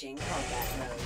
Engaging combat mode.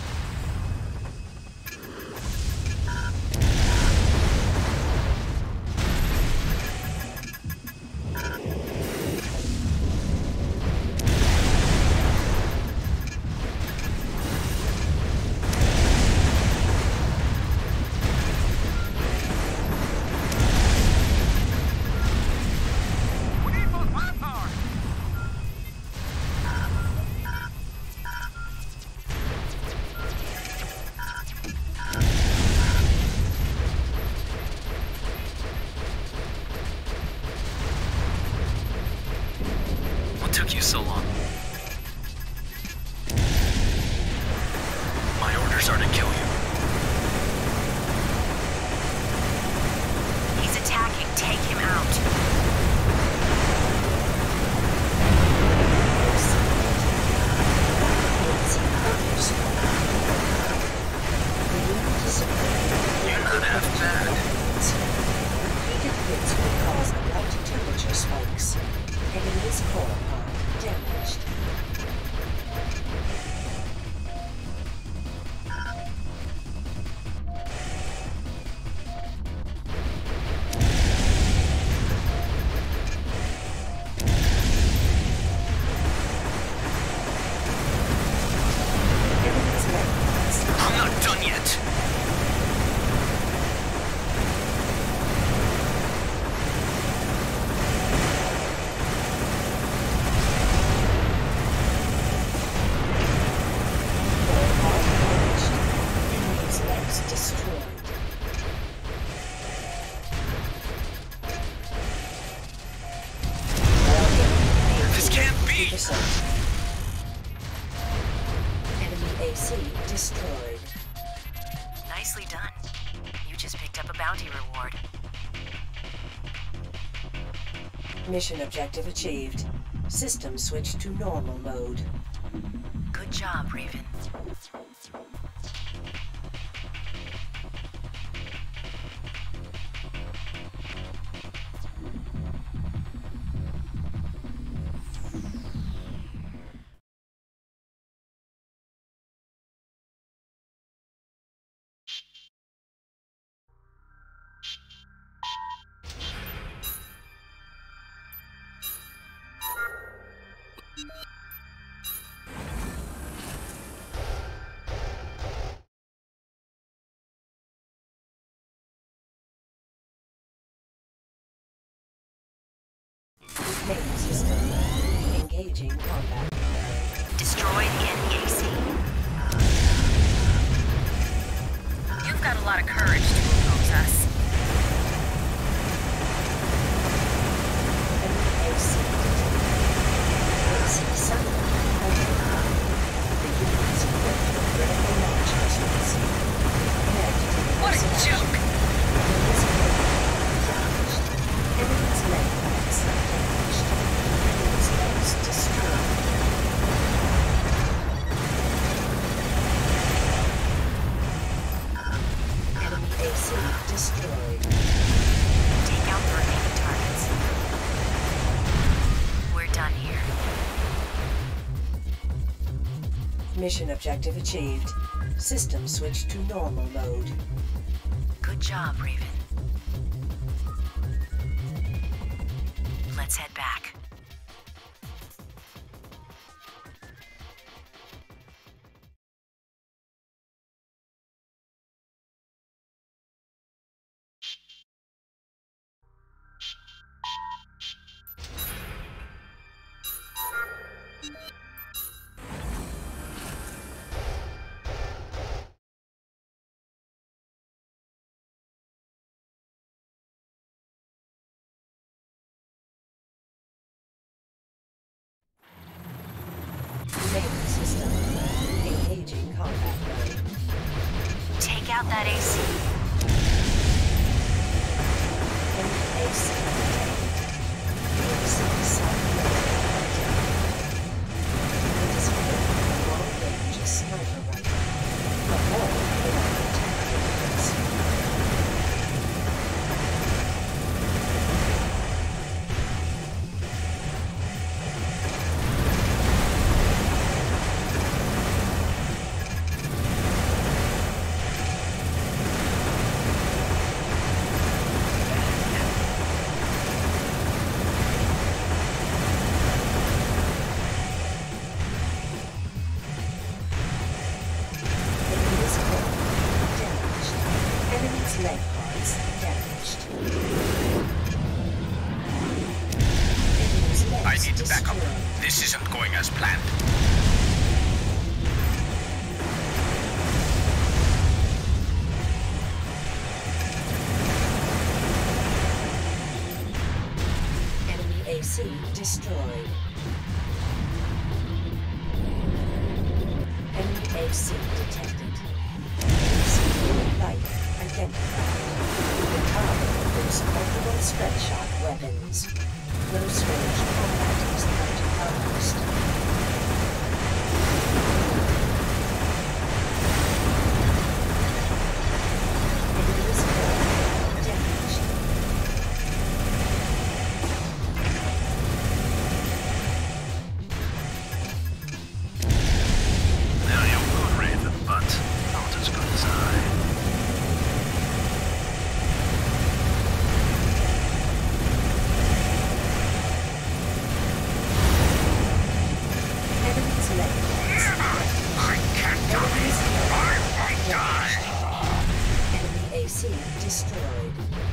What took you so long? My orders are to kill you. He's attacking. Take him out. You're not half bad. Repeated hits will cause abrupt temperature spikes. Enemy's core pod damaged. Enemy's landmines. I'm not done yet. Enemy's legs destroyed. This can't be! 50%. Enemy AC destroyed. Nicely done. You just picked up a bounty reward. Mission objective achieved. System switched to normal mode. Good job, Raven. Main system. Engaging combat. Destroyed enemy AC. You've got a lot of courage to oppose us. Enemy AC detected. AC satellite identified. The unit is equipped with critical launch missiles. Prepare to take What a aggressive joke! action. Enemy's landmines damaged. Enemy's legs destroyed. Enemy AC destroyed. Take out the remaining targets. We're done here. Mission objective achieved. System switched to normal mode. Good job, Raven. Let's head back. Main system. Engaging combat mode. Take out that AC. Enemy AC detected. AC satellite identified. It is equipped with a long-range sniper rifle. Avoid enemy attack vehicles. Enemy's leg parts damaged. Enemy's legs I need backup. destroyed. This isn't going as planned. Enemy AC destroyed. Enemy AC detected. AC light identified. The target includes multiple spread shot weapons. Close range combat is not promised. Enemy's gun damaged. Now you're good, Raven, but not as good as I. Enemy's leg I can't Enemy's leg I die! Enemy AC destroyed.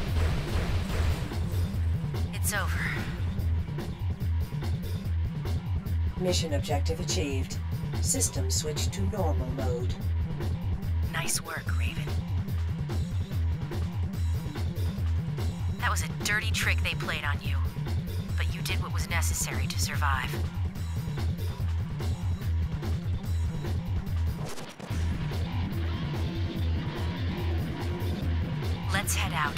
It's over. Mission objective achieved. System switched to normal mode. Nice work, Raven. That was a dirty trick they played on you. But you did what was necessary to survive. Let's head out.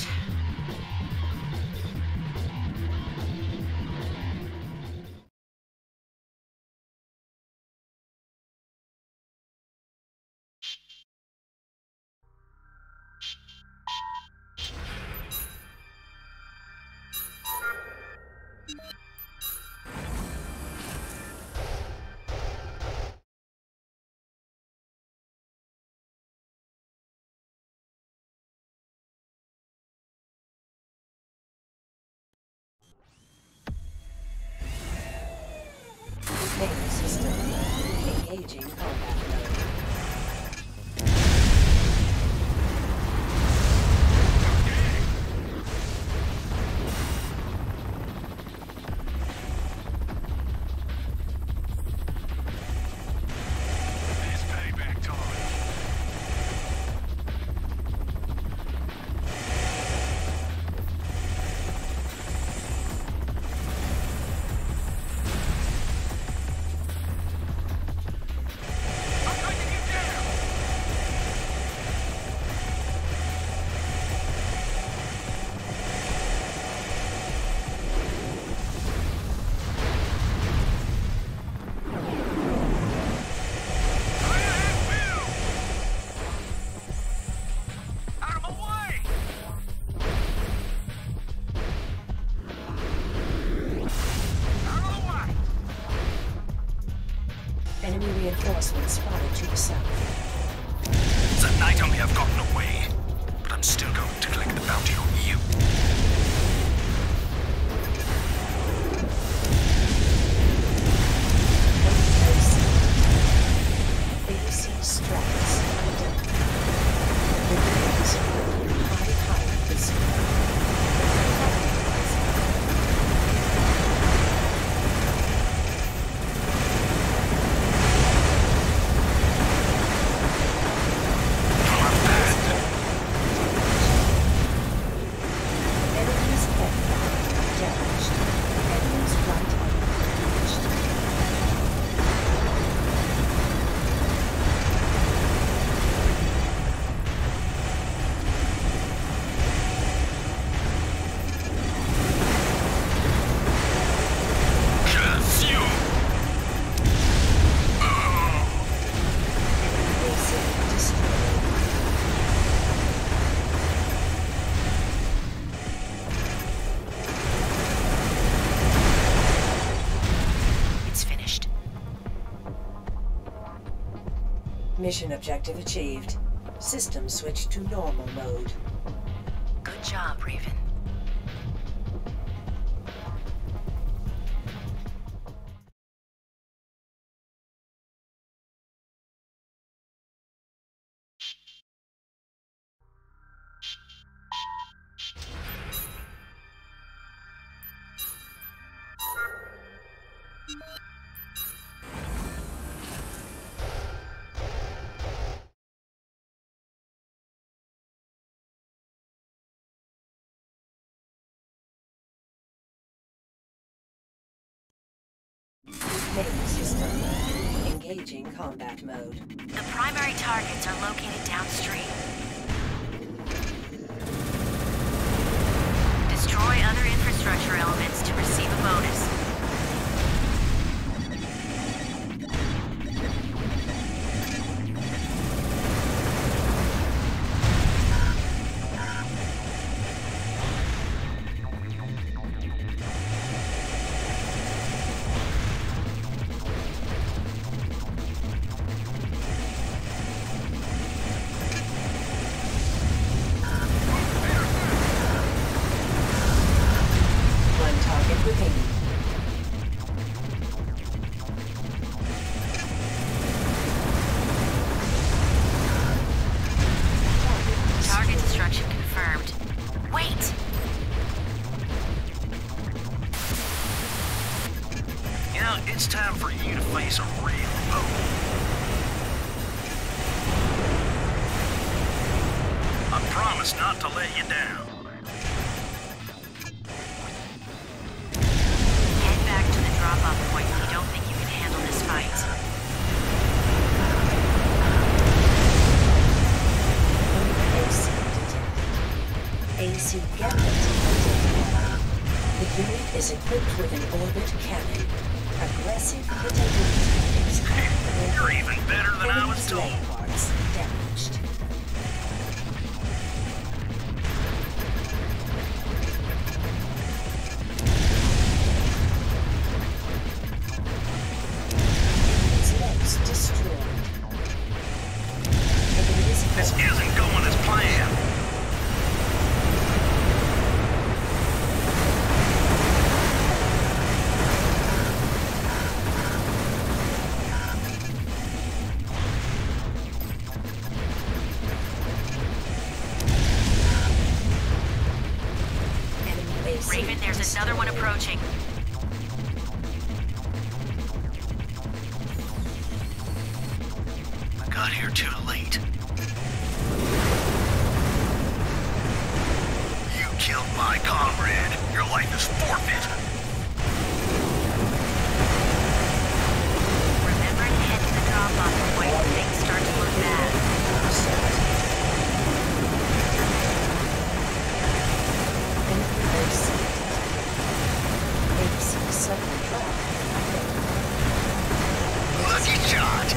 Main system engaging combat mode. It's payback time. Enemy reinforcements spotted to the south. The Night Army have gotten away, but I'm still going to collect the bounty on you. AC strats identified. Remains high display. Enemy's head damaged. Enemy's right arm damaged. Curse you! AC destroyed. It's finished. Mission objective achieved. System switched to normal mode. Good job, Raven. Main system. Engaging combat mode. The primary targets are located downstream. Destroy other infrastructure elements to receive a bonus. Target destruction confirmed. Wait! You know, it's time for you to face a real foe. I promise not to let you down. Head back to the drop-off point when you don't think you can handle this fight. AC Gambit identified. The unit is equipped with an orbit cannon. Aggressive hit You're even better than I was told. leg parts damaged. Enemy's legs destroyed. This isn't going as planned. Raven, there's another one approaching. I got here too late. You killed my comrade. Your life is forfeit. Remember to head to the drop-off point when things start to look bad. Lucky shot.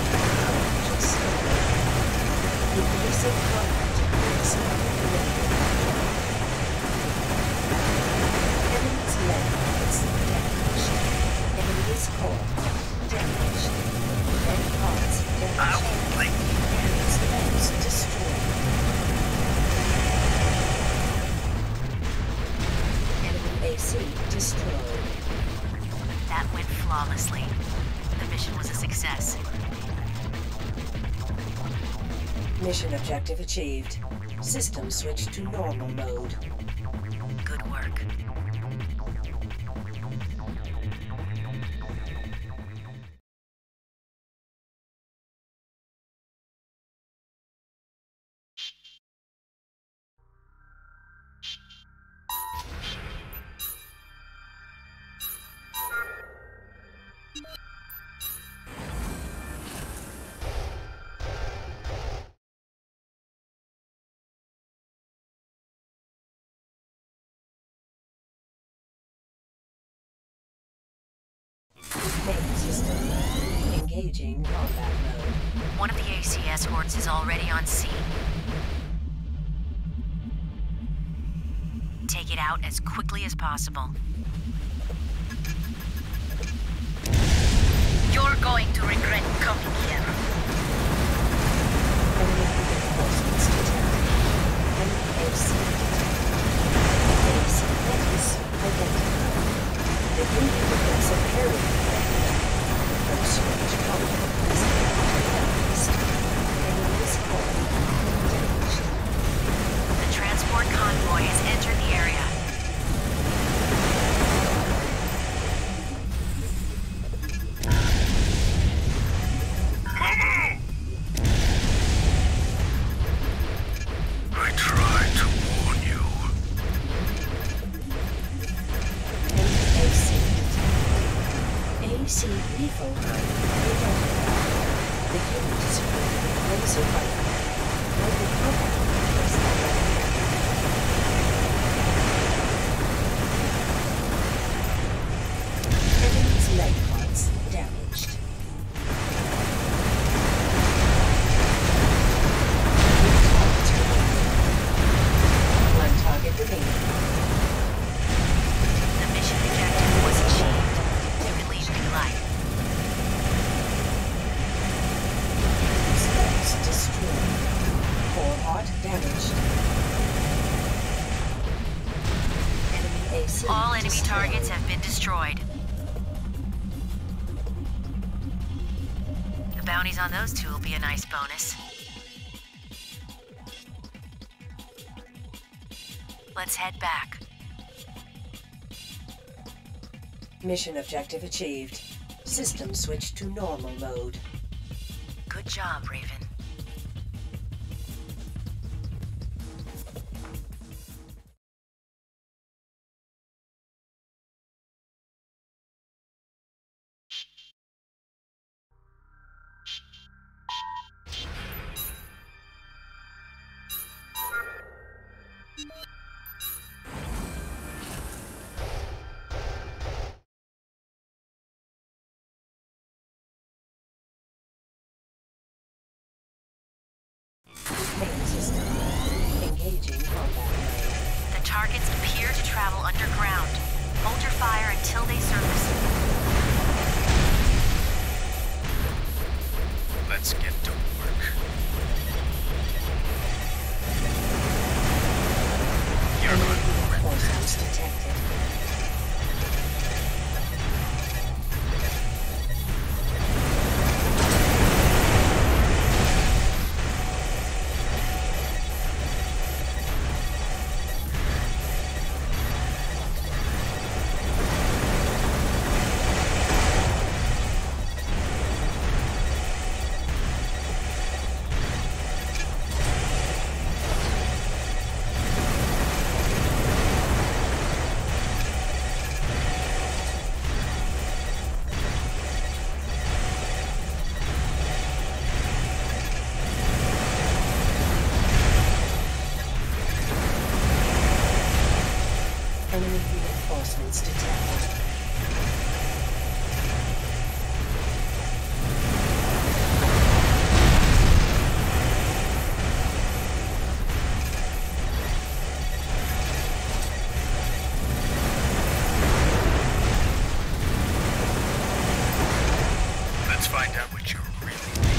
I won't blink. AC destroyed. That went flawlessly. The mission was a success. Mission objective achieved. System switched to normal mode. Good work. Main system engaging combat mode. One of the ACS hordes is already on scene. Take it out as quickly as possible. You're going to regret coming here. Enemy reinforcements detected. Enemy AC detected. AC weapons identified. The unit begins a parry range. First range combat is advanced. Enemy's core engaged. The transport convoy has entered the area. All enemy targets have been destroyed. The bounties on those two will be a nice bonus. Let's head back. Mission objective achieved. System switched to normal mode. Good job, Raven. Main system. Engaging combat mode. The targets appear to travel underground. Hold your fire until they surface. Let's get to work. You're good. Reinforcements detected. Enemy reinforcements detected. Let's find out what you're really.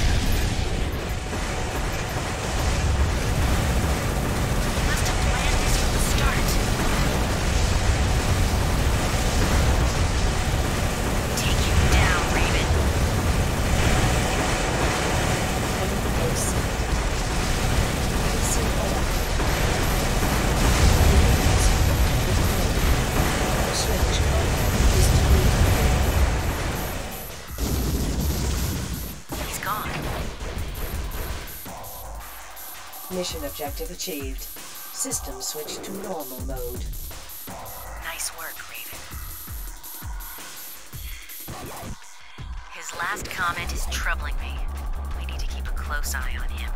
You must have planned this from the start. Take you down, Raven. Enemy base detected. PC all. Switch contact is He's gone. Mission objective achieved. System switched to normal mode. Nice work, Raven. His last comment is troubling me. We need to keep a close eye on him.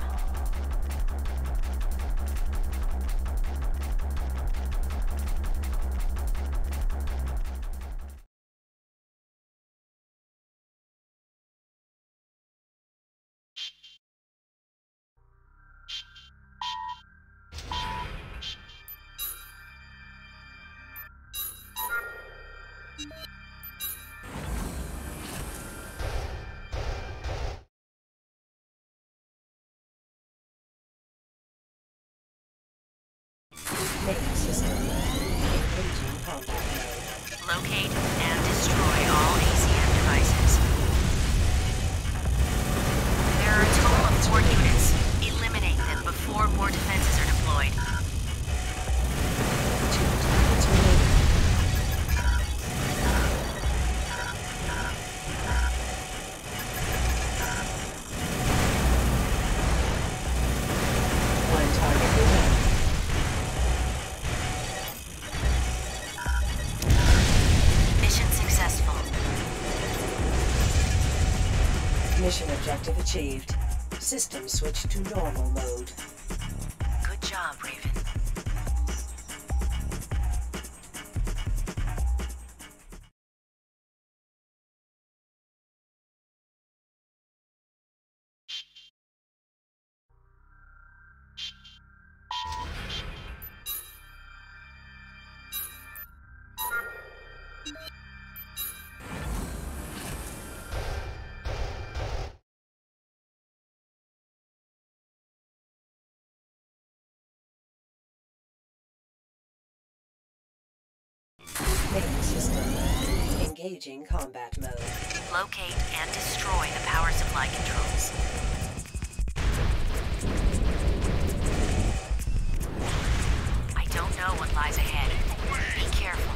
Main system. Engaging combat mode. Locate and destroy all ACM devices. There are a total of 4 units. Eliminate them before more defenses are deployed. 2 targets remaining. One target remaining. Mission successful. Mission objective achieved. System switched to normal mode. Good job, Raven. Main system. Engaging combat mode. Locate and destroy the power supply controls. I don't know what lies ahead. Be careful.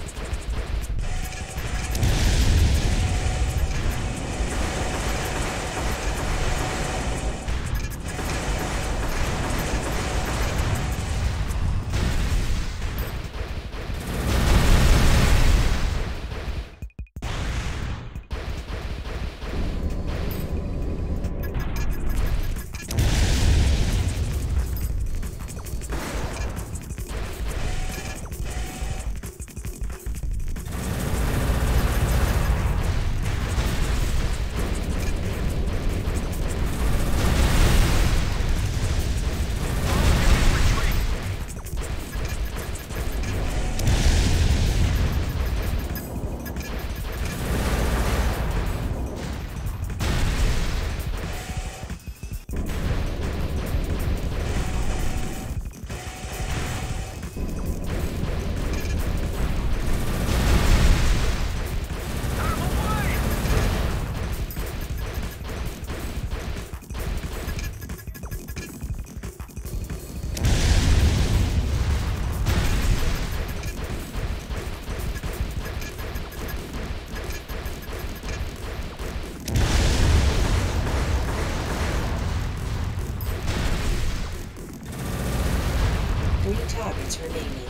Targets remaining.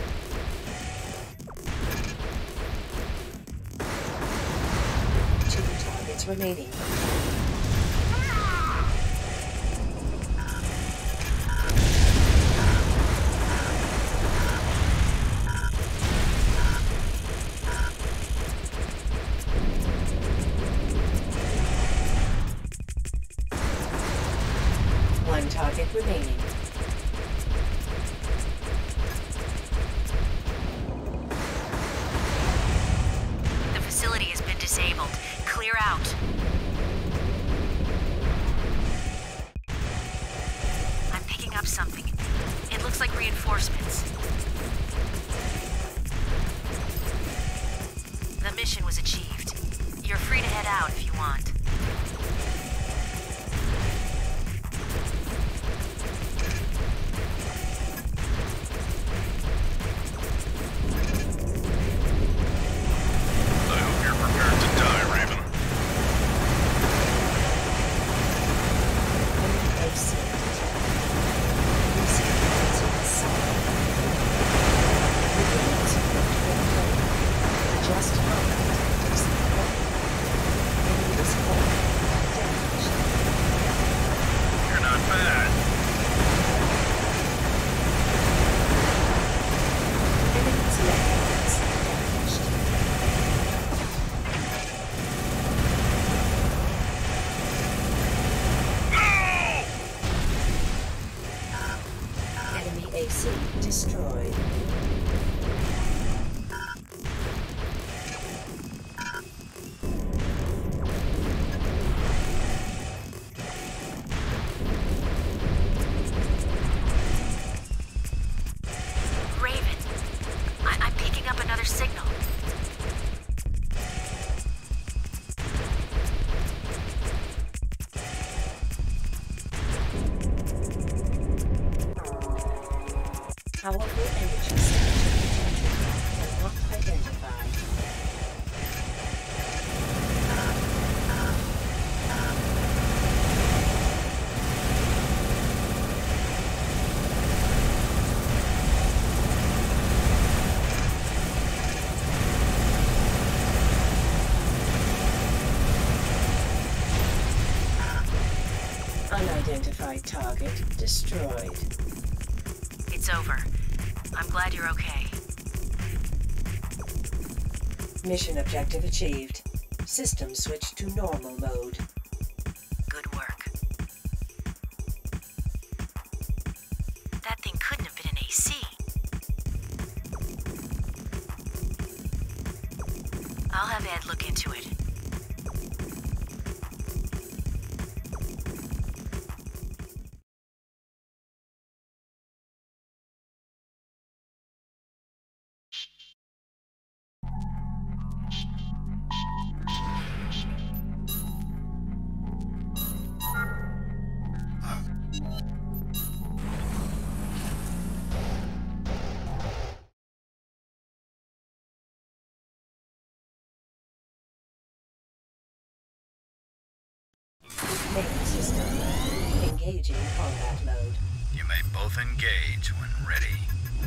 Two targets remaining. One target remaining. Disabled. Clear out. I'm picking up something. It looks like reinforcements. The mission was achieved. You're free to head out if you want. AC destroyed. Raven, I'm picking up another signal. Powerful energy signature detected, but not identified. Unidentified target destroyed. It's over. I'm glad you're okay. Mission objective achieved. System switched to normal mode. Good work. That thing couldn't have been an AC. I'll have Ed look into it. Main system. Engaging combat mode. You may both engage when ready.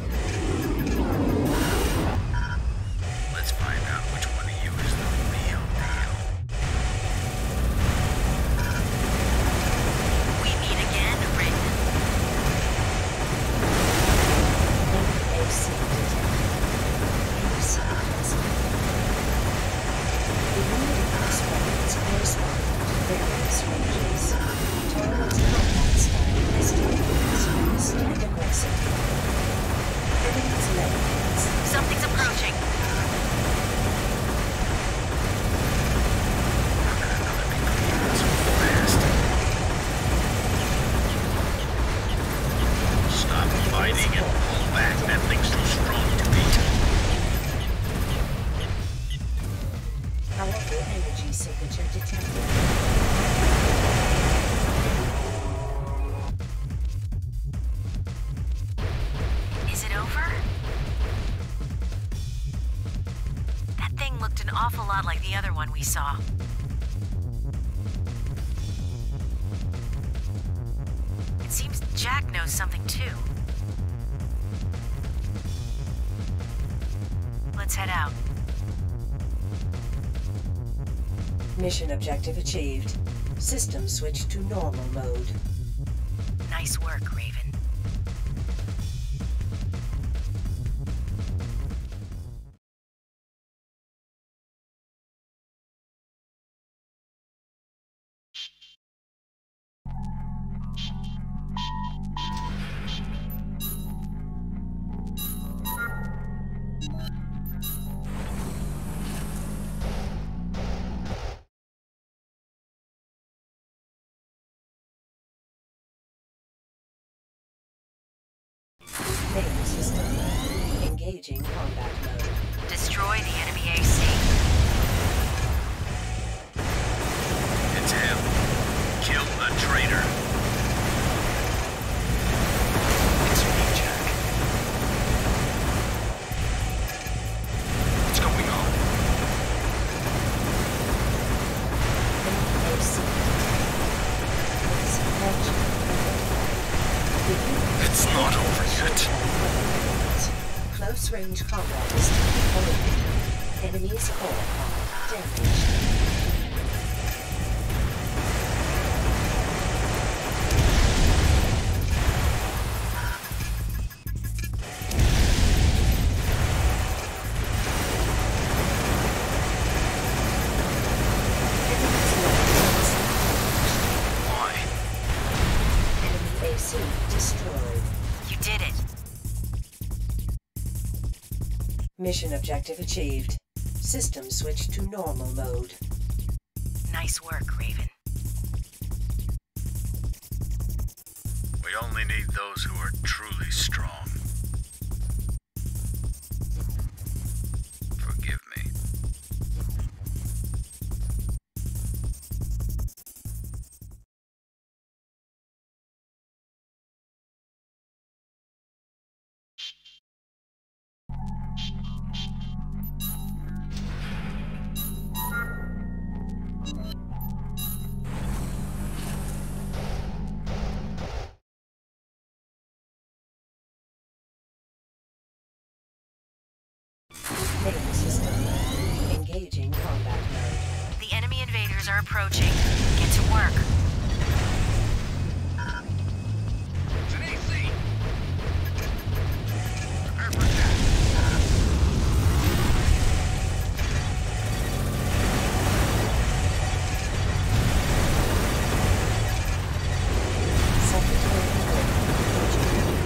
Let's find out which one of you is the real deal. We meet again, Raven. AC detected. AC present. The unit weapons correspond to various ranges. Target combat style listed as fast and aggressive. Enemies levels. Something's approaching. Stop fighting and pull back. That thing's too strong to beat. Powerful energy signature detected. Is it over? That thing looked an awful lot like the other one we saw. It seems Jack knows something too. Let's head out. Mission objective achieved. System switched to normal mode. Nice work, Raven. Main system. Engaging combat mode. Destroy the enemy AC. It's him. Kill the traitor. It's me, Jack. What's going on? AC It's not over yet. Close range combat is eliminated. Enemies core pod damaged. Enemies levels Why? enemy AC destroyed. You did it. Mission objective achieved. System switched to normal mode. Nice work, Raven. We only need those who are truly strong. Forgive me. Main system. Engaging combat mode. The enemy invaders are approaching. Get to work. It's an AC! Prepare for attack. Secretary Order.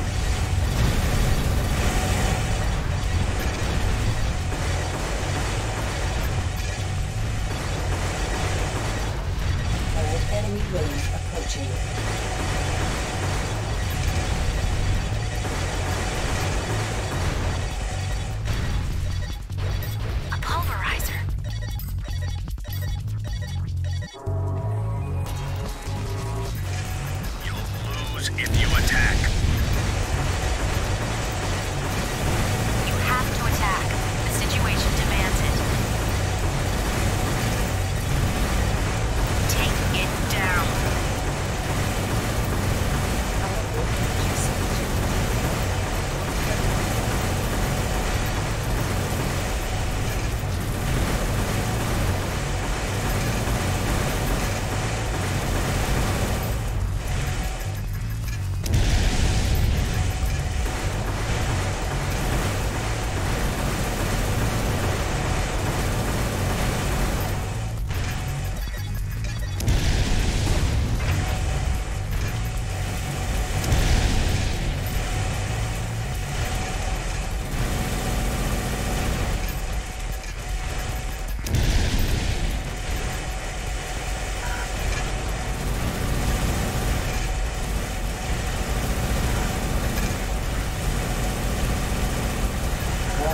All enemy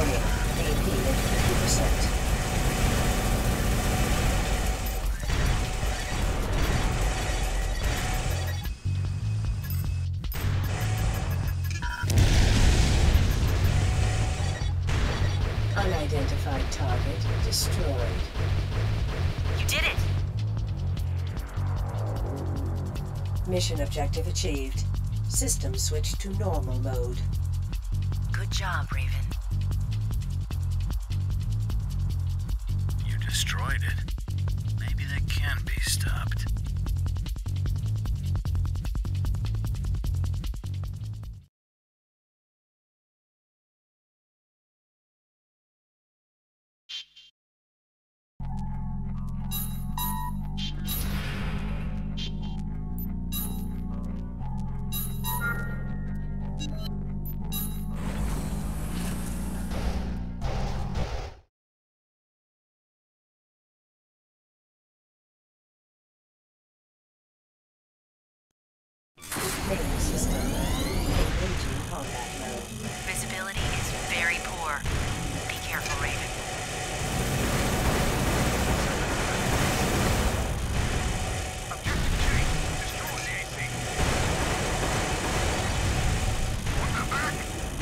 Warning, AP at 50%. Unidentified target destroyed. You did it! Mission objective achieved. System switched to normal mode. Good job, Raven. You destroyed it. Maybe that can be stopped. Main system. Engaging combat mode. Visibility is very poor. Be careful, Raven. Objective change. Destroy the AC. On the back.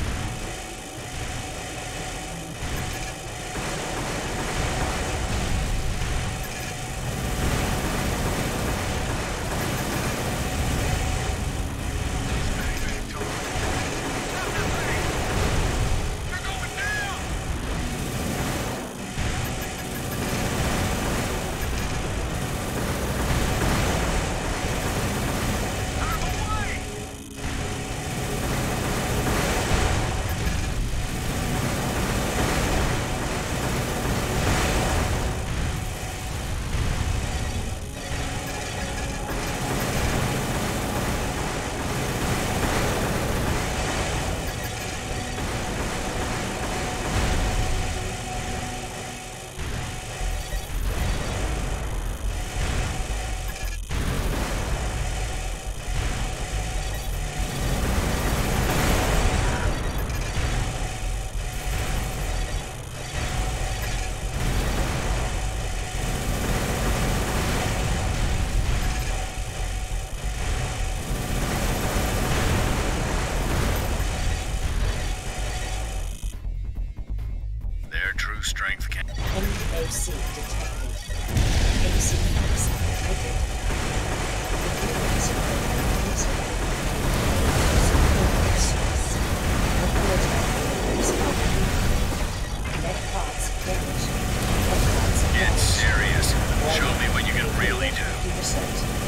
Their true strength can... NAC detected. AC outside identified. The units are unusable. Support source. Report is complete. Net parts damaged. Net parts Get damaged. serious. Show me what you can really do. 50%.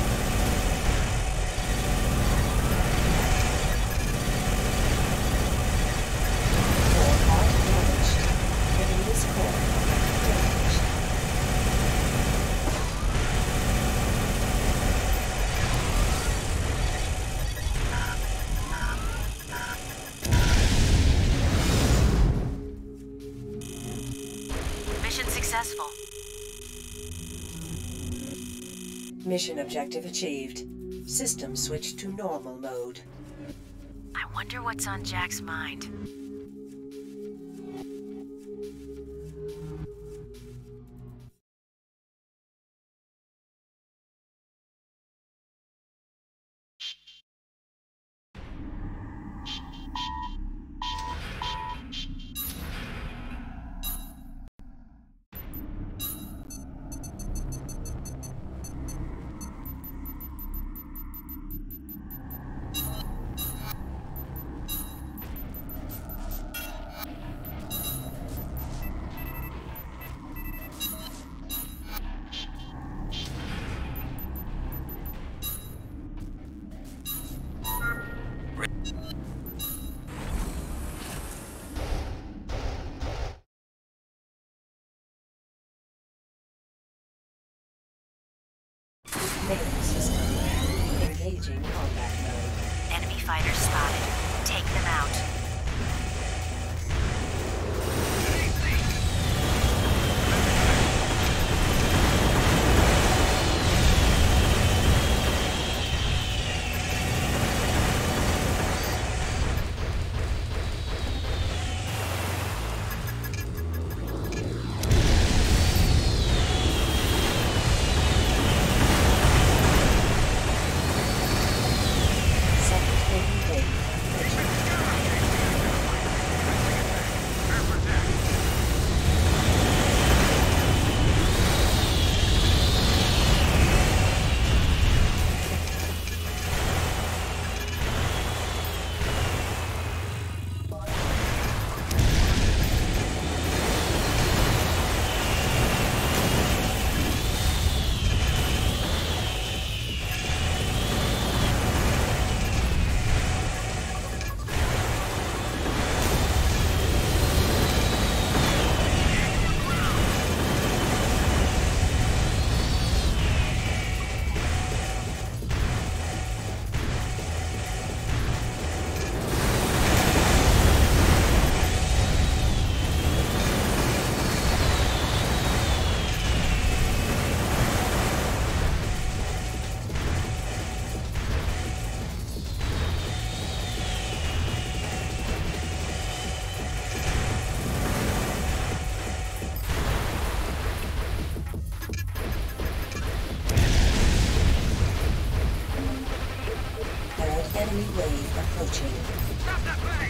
Core part damaged. Enemy's core damaged. Mission successful. Mission objective achieved. System switched to normal mode. I wonder what's on Jack's mind. Main system. Engaging combat mode. Enemy fighters spotted. Take them out. approaching. Stop that thing!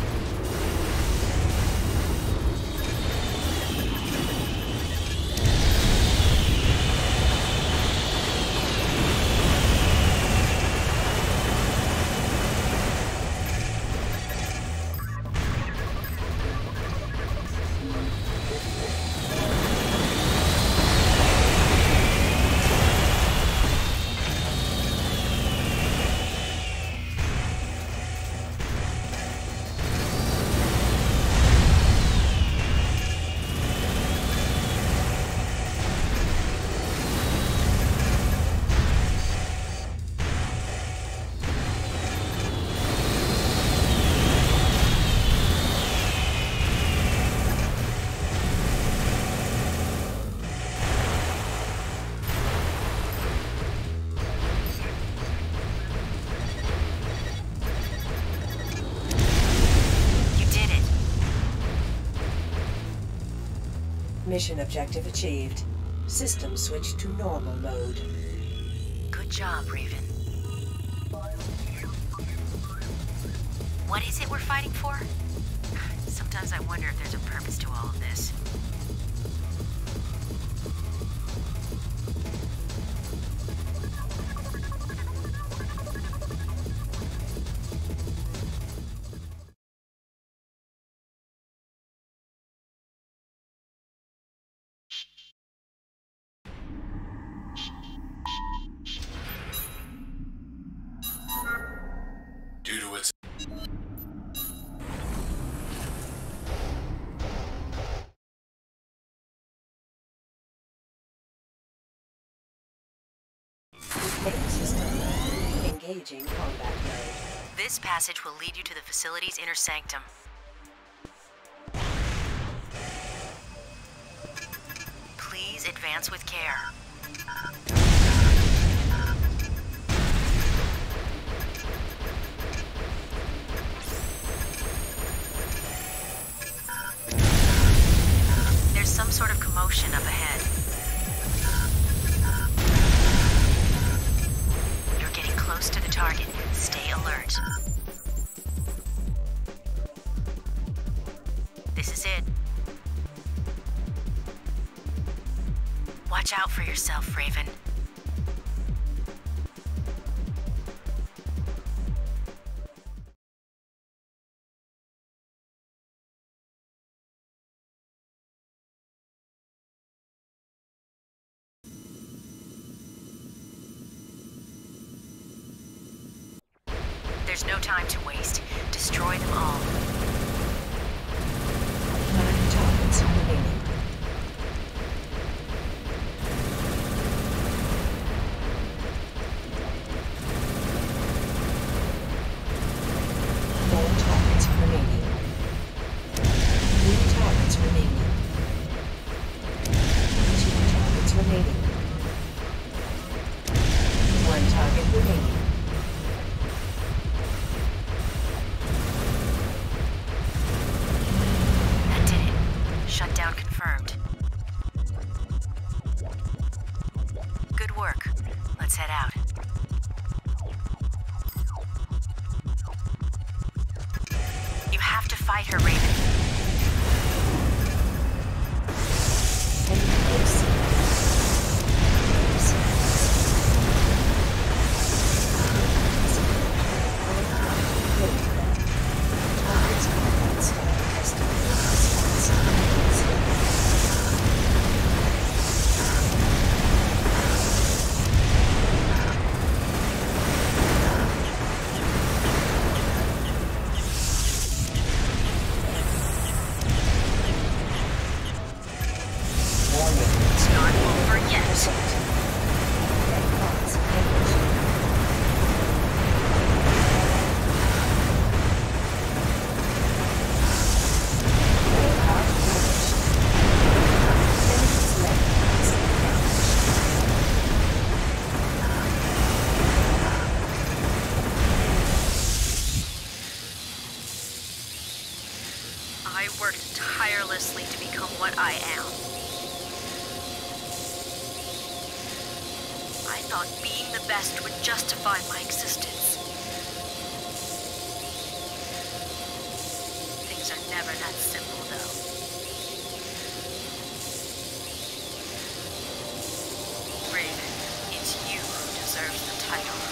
Mission objective achieved. System switched to normal mode. Good job, Raven. What is it we're fighting for? Sometimes I wonder if there's a purpose to all of this. Due to its Repairing system. Engaging combat mode. This passage will lead you to the facility's inner sanctum. Please advance with care. There's some sort of commotion up ahead. You're getting close to the target. Stay alert. This is it. Watch out for yourself, Raven. There's no time to waste. Destroy them all. 9 targets remaining. Fight her, Raven. I worked tirelessly to become what I am. I thought being the best would justify my existence. Never that simple, though. Raven, it's you who deserves the title.